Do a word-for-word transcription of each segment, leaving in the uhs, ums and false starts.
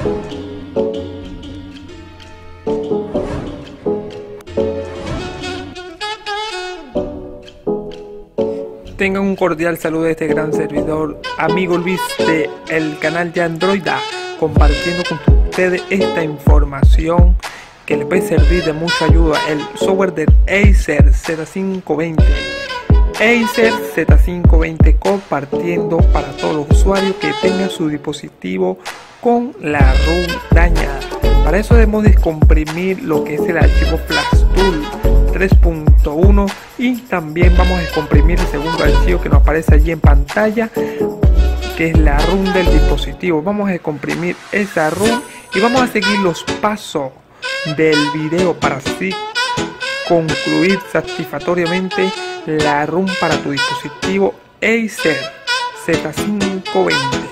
Tengan un cordial saludo de este gran servidor, amigo Luis de el canal de Androida, compartiendo con ustedes esta información que les puede servir de mucha ayuda. El software del Acer Z cinco veinte, Acer Z cinco veinte, compartiendo para todos los usuarios que tengan su dispositivo con la ROM dañada. Para eso debemos descomprimir lo que es el archivo FlashTool tres punto uno y también vamos a descomprimir el segundo archivo que nos aparece allí en pantalla, que es la ROM del dispositivo. Vamos a descomprimir esa ROM y vamos a seguir los pasos del video para así concluir satisfactoriamente la ROM para tu dispositivo Acer Z cinco veinte.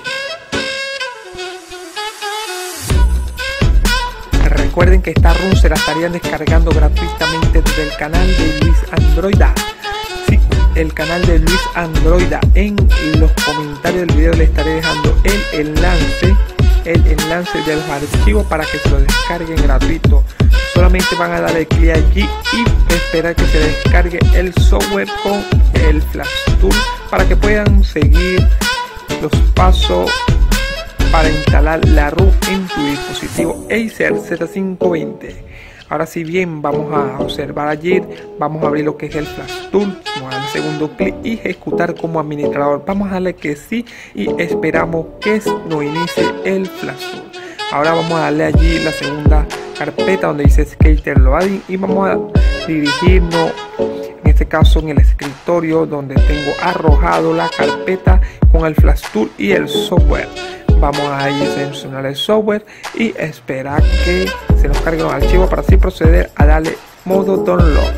Recuerden que esta ROM se la estarían descargando gratuitamente desde el canal de Luis Androida. Sí, el canal de Luis Androida. En los comentarios del video le estaré dejando el enlace, el enlace de los archivos para que se lo descarguen gratuito. Solamente van a darle clic allí y esperar que se descargue el software con el FlashTool para que puedan seguir los pasos para instalar la ROM en tu dispositivo Acer Z cinco veinte. Ahora si bien vamos a observar allí, vamos a abrir lo que es el FlashTool, vamos a darle segundo clic y ejecutar como administrador. Vamos a darle que sí y esperamos que nos inicie el FlashTool. Ahora vamos a darle allí la segunda carpeta donde dice Skater Loading y vamos a dirigirnos en este caso en el escritorio donde tengo arrojado la carpeta con el FlashTool y el software. Vamos a ir a seleccionar el software y esperar que se nos carguen los archivos para así proceder a darle modo download.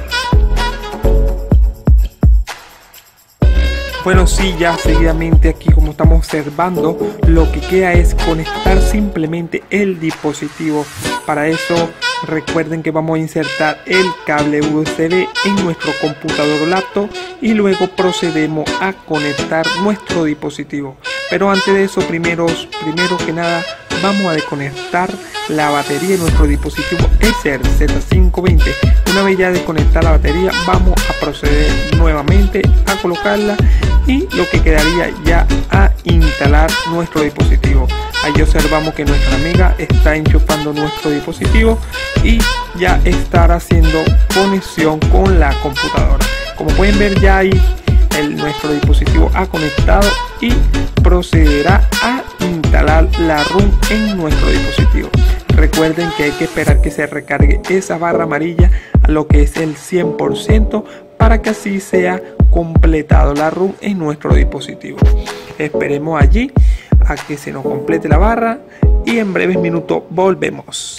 Bueno, sí, ya seguidamente aquí como estamos observando, lo que queda es conectar simplemente el dispositivo. Para eso recuerden que vamos a insertar el cable U S B en nuestro computador o laptop y luego procedemos a conectar nuestro dispositivo. Pero antes de eso, primero, primero que nada, vamos a desconectar la batería de nuestro dispositivo Acer Z cinco veinte. Una vez ya desconectada la batería, vamos a proceder nuevamente a colocarla y lo que quedaría ya a instalar nuestro dispositivo. Ahí observamos que nuestra amiga está enchufando nuestro dispositivo y ya estará haciendo conexión con la computadora. Como pueden ver, ya ahí el, nuestro dispositivo ha conectado y procederá a instalar la ROM en nuestro dispositivo. Recuerden que hay que esperar que se recargue esa barra amarilla a lo que es el cien por ciento para que así sea completado la ROM en nuestro dispositivo. Esperemos allí a que se nos complete la barra y en breves minutos volvemos.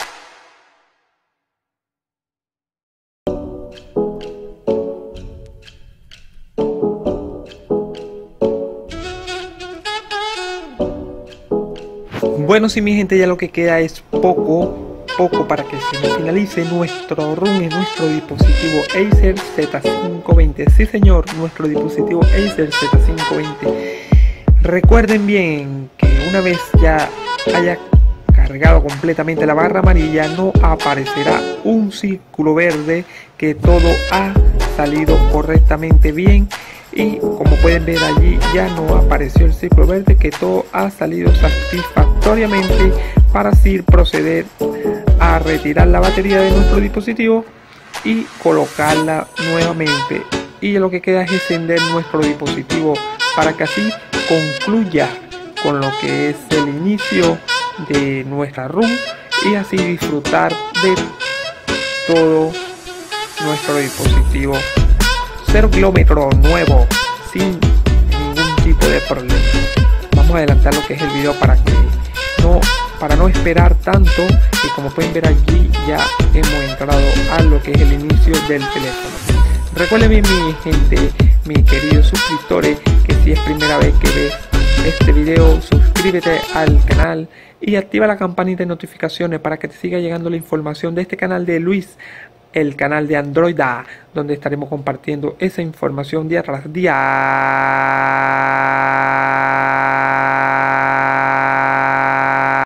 Bueno, si mi gente, ya lo que queda es poco, poco para que se nos finalice nuestro ROM en nuestro dispositivo Acer Z cinco veinte. Sí señor, nuestro dispositivo Acer Z cinco veinte. Recuerden bien que una vez ya haya cargado completamente la barra amarilla, no aparecerá un círculo verde que todo ha salido correctamente bien. Y como pueden ver allí ya no apareció el círculo verde, que todo ha salido satisfactoriamente para así proceder a retirar la batería de nuestro dispositivo y colocarla nuevamente. Y lo que queda es encender nuestro dispositivo para que así concluya con lo que es el inicio de nuestra ROM y así disfrutar de todo nuestro dispositivo cero kilómetros nuevo sin ningún tipo de problema. Vamos a adelantar lo que es el video para que no para no esperar tanto, y como pueden ver allí ya hemos entrado a lo que es el inicio del teléfono. Recuerden bien, mi gente, mis queridos suscriptores, que si es primera vez que ves este video, suscríbete al canal y activa la campanita de notificaciones para que te siga llegando la información de este canal de Luis, el canal de Androida, donde estaremos compartiendo esa información día tras día.